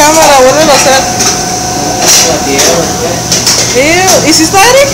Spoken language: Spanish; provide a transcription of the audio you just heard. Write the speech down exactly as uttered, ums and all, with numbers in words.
cámara, vuélvelo a hacer. La tierra, Ew, ¿y si está Eric?